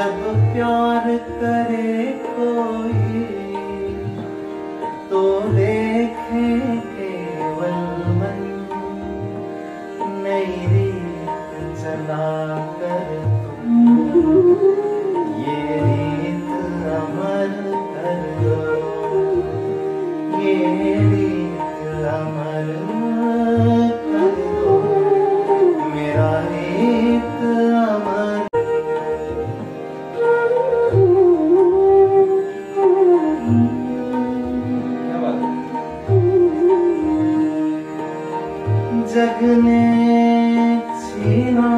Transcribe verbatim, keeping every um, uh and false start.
जब प्यार करे कोई तो देखे केवल मन, नई रीत चला कर तुम ये रीत अमर कर दो, ये रीत अमर कर दो, मेरा रीत अमर। जग ने छीना